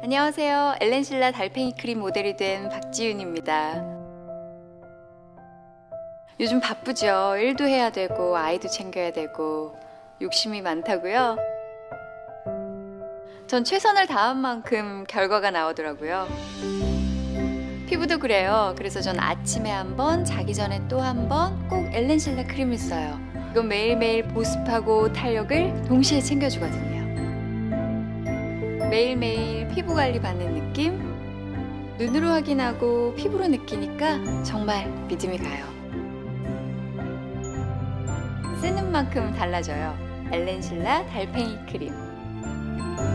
안녕하세요. 엘렌실라 달팽이 크림 모델이 된 박지윤입니다. 요즘 바쁘죠. 일도 해야 되고 아이도 챙겨야 되고 욕심이 많다고요? 전 최선을 다한 만큼 결과가 나오더라고요. 피부도 그래요. 그래서 전 아침에 한 번, 자기 전에 또 한 번 꼭 엘렌실라 크림을 써요. 이건 매일매일 보습하고 탄력을 동시에 챙겨주거든요. 매일매일 피부 관리 받는 느낌? 눈으로 확인하고 피부로 느끼니까 정말 믿음이 가요. 쓰는 만큼 달라져요. 엘렌실라 달팽이 크림.